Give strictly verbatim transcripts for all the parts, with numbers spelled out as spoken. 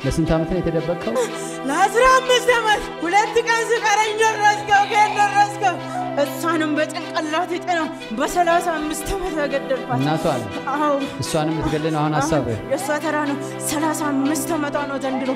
ለስንት ዓመት ነው የተደበቀው? ለአስራ አምስት ዓመት ሁለት ቀን ስቀረኝ ደረስከው ከደረስከው እሷንም በጭንቅላት ይጠና በሰላሳ አምስት ዓመት ያገደልኳት እናቷን አዎ እሷንም ልትገለኝ አሁን ሐሳብ የሷ ተራ ነው ሰላሳ አምስት ዓመቷ ነው ዘንድሮ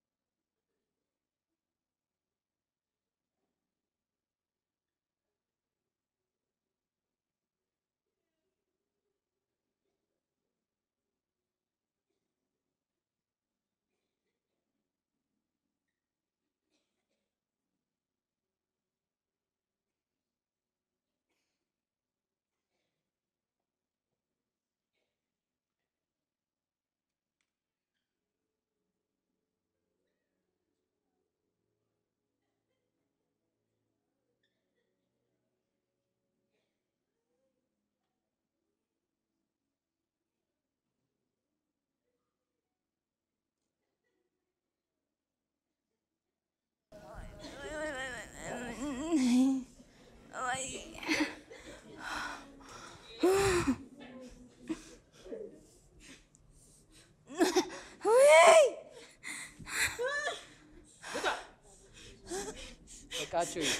ካቹ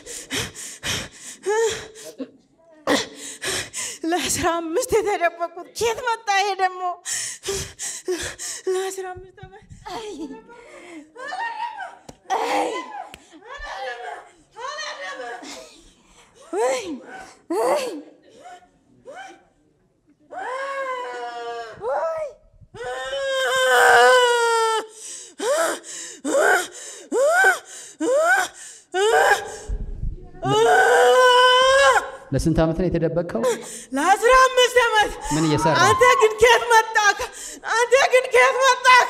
ለአስራ አምስት የተደበቁት ኬት መጣ ይሄ ደግሞ ለአስራ አምስት ዓመት አይ አይ ወይ ወይ ለስንት ዓመት ነው የተደበቀው? ለአስራ አምስት ዓመት ምን እየሰራ አንተ ግን ከየት መጣህ? አንተ ግን ከየት መጣህ?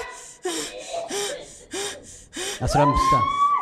አስራ አምስት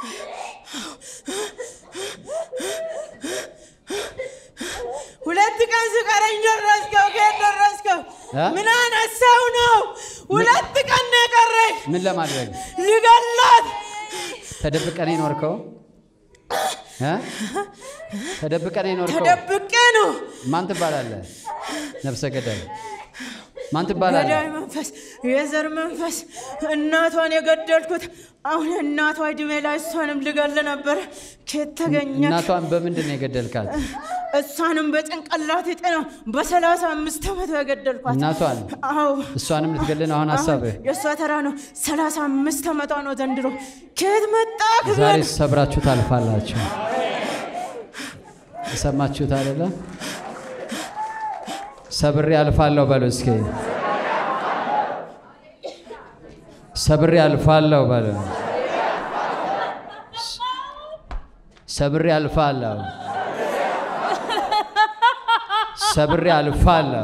ሁለት ቀን ስቀረኝ ደረስከው ከደረስከው ምን አነሳው ነው? ሁለት ቀን ነው የቀረኝ። ምን ለማድረግ ልገላት ተደብቀህ ኖርከው? እ ተደብቀህ ኖርከው? ተደብቄ ነው። ማን ትባላለህ? ነፍሰ ገዳይ ማን ትባላለህ? ገዳይ መንፈስ የዘር መንፈስ እናቷን የገደልኩት አሁን እናቷ እድሜ ላይ እሷንም ልገል ነበር። ከየት ተገኘ? እናቷን በምንድን ነው የገደልካት? እሷንም በጭንቅላት ይጠና በሰላሳ አምስት ዓመት ያገደልኳት እናቷን አዎ እሷንም ልትገለኝ አሁን ሐሳብ የሷ ተራ ነው ሰላሳ አምስት ዓመቷ ነው ዘንድሮ ከየት መጣህ? ዛሬ ሰብራችሁ ታልፋላችሁ። ሰማችሁት አይደለ? ሰብሬ አልፋለሁ በሉ እስኪ ሰብሬ አልፋለሁ በሉ ሰብሬ አልፋለሁ ሰብሬ አልፋለሁ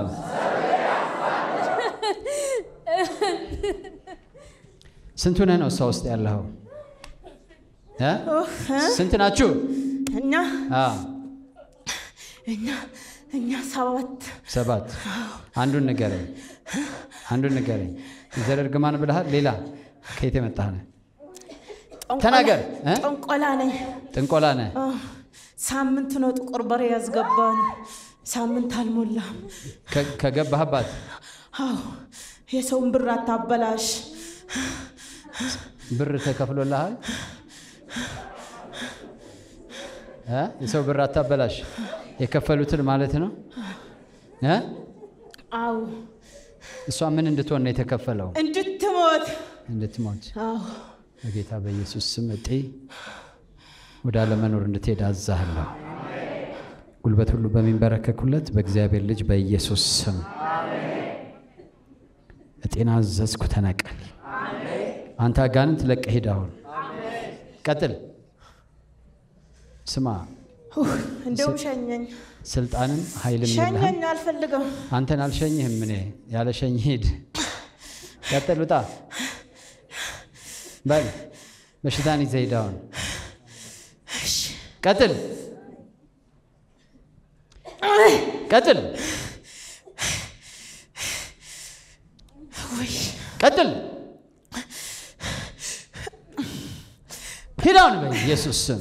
ስንቱ ነህ ነው ሰው ውስጥ ያለው? እ ስንት ናችሁ? እኛ አ እኛ እኛ ሰባት ሰባት አንዱን ንገረኝ አንዱን ንገረኝ ዘር እርግማን ብለሃል ሌላ ከየት የመጣህ ነህ? ተናገር እ ጥንቆላ ነኝ ጥንቆላ ነህ ሳምንት ነው ጥቁር በሬ ያስገባን ሳምንት አልሞላም ከገባህባት አዎ የሰውን ብር አታበላሽ ብር ተከፍሎልሃል እ የሰው ብር አታበላሽ የከፈሉትን ማለት ነው እ አዎ እሷ ምን እንድትሆን ነው የተከፈለው? እንድትሞት እንድትሞት አዎ በጌታ በኢየሱስ ስም እጤ ወደ አለመኖር እንድትሄድ አዛለሁ። ጉልበት ሁሉ በሚንበረከኩለት በእግዚአብሔር ልጅ በኢየሱስ ስም እጤና አዘዝኩ። ተነቀል አንተ አጋንንት ለቀህ ሂድ አሁን ቀጥል። ስማ እንደው ሸኘኝ ስልጣንም ኃይልም የለህም። ሸኘኝ አልፈልግም። አንተን አልሸኝህም እኔ ያለ ሸኝ ሂድ ቀጥል ውጣ በል በሽታን ይዘህ ሂድ አሁን ቀጥል ቀጥል ወይ ቀጥል ሂድ አሁን በኢየሱስ ስም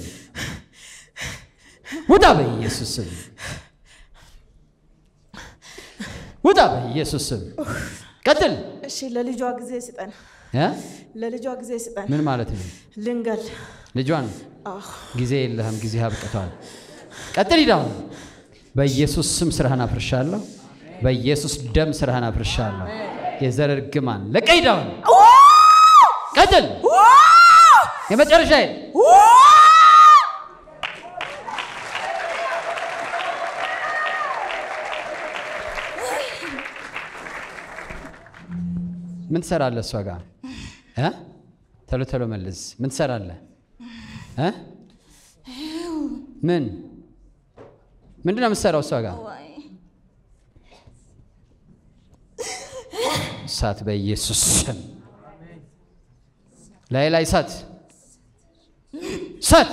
ውጣ በኢየሱስ ስም ውጣ በኢየሱስ ስም ቀጥል። እሺ ለልጇ ጊዜ ስጠን እ ለልጇ ጊዜ ስጠን ምን ማለት ነው ልንገል ልጇን አዎ ጊዜ የለህም ጊዜ አብቅቷል ቀጥል ይዳው በኢየሱስ ስም ስራህን አፍርሻለሁ በኢየሱስ ደም ስራህን አፍርሻለሁ የዘር እርግማን ለቀይዳው ቀጥል የመጨረሻ ምን ትሰራለህ እሷ ጋር እ ተሎ ተሎ መልስ ምን ትሰራለህ እ ምን ምንድነው የምትሰራው እሷ ጋር እሳት በኢየሱስ ስም ላይ ላይ እሳት እሳት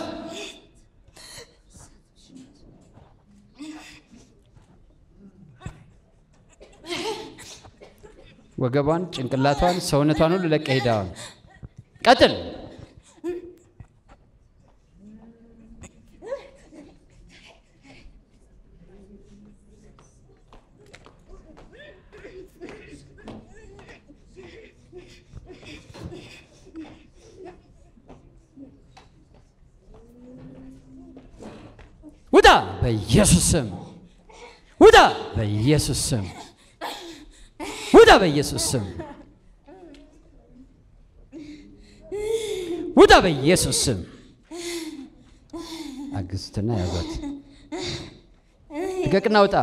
ወገቧን ጭንቅላቷን ሰውነቷን ሁሉ ለቀህ ሄዳው ቀጥል ውጣ በኢየሱስ ስም ውጣ በኢየሱስ ስም ውጣ በኢየሱስ ስም ውጣ በኢየሱስ ስም አግስትና ያዛት ልቀቅና ውጣ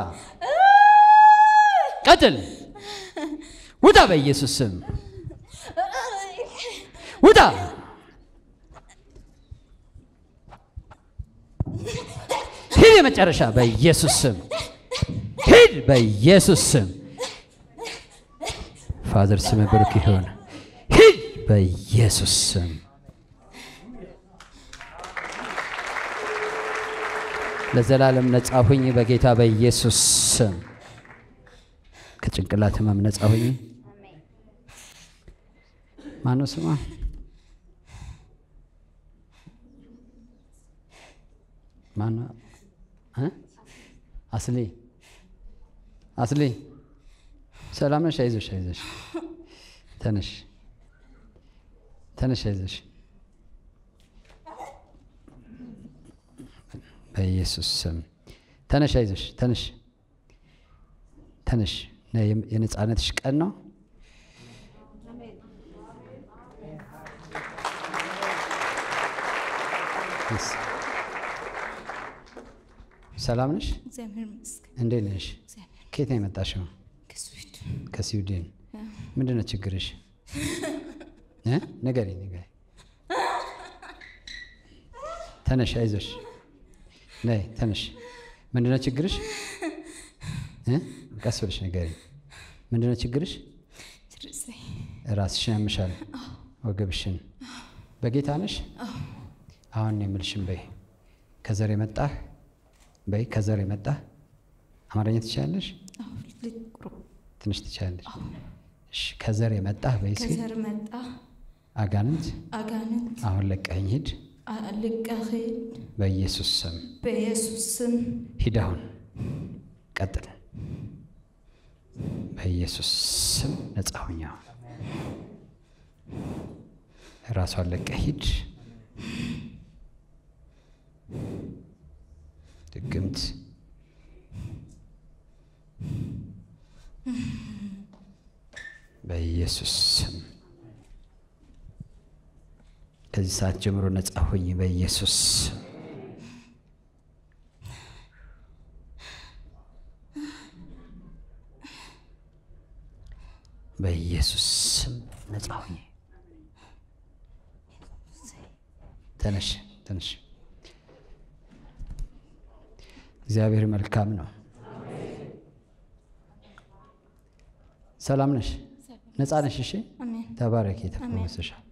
ቀጥል ውጣ በኢየሱስ ስም ውጣ ሂድ የመጨረሻ በኢየሱስ ስም ሂድ በኢየሱስ ስም ፋዘር ስም ብሩክ ይሁን ሂድ በኢየሱስ ስም ለዘላለም ነጻ ሁኝ በጌታ በኢየሱስ ስም ከጭንቅላት ህመም ነጻ ሁኝ ማነው ስሟ ማነው እ አስሊ አስሊ ሰላም ነሽ አይዞሽ አይዞሽ ተነሽ ተነሽ አይዞሽ በኢየሱስ ስም ተነሽ አይዞሽ ተነሽ ተነሽ የነጻነትሽ ቀን ነው ሰላም ነሽ እንዴት ነሽ ከየት ነው የመጣሽው ከስዊድን ምንድነው ችግርሽ እ ንገሪ ንገሪ ተነሽ አይዞሽ ነይ ተነሽ ምንድነው ችግርሽ እ ቀስ ብለሽ ንገሪ ምንድነው ችግርሽ ራስሽን ያምሻል ወገብሽን በጌታ ነሽ አሁን የምልሽም በይ ከዘር የመጣህ በይ ከዘር የመጣህ አማርኛ ትችያለሽ ትንሽ ትችያለሽ እሺ ከዘር የመጣህ በይ እስኪ ከዘር መጣ አጋንንት አጋንንት አሁን ለቀኝ ሂድ ለቀህ ሂድ በኢየሱስ ስም በኢየሱስ ስም ሂድ አሁን ቀጥል በኢየሱስ ስም ነጻ ሁኝ ራሷን ለቀህ ሂድ ድግምት በኢየሱስ ስም ከዚህ ሰዓት ጀምሮ ነጻ ሁኝ በኢየሱስ ስም በኢየሱስ ስም ነጻ ሁኝ ተነሽ ተነሽ እግዚአብሔር መልካም ነው ሰላም ነሽ ነጻ ነሽ እሺ ተባረኪ ተፈወሰሻል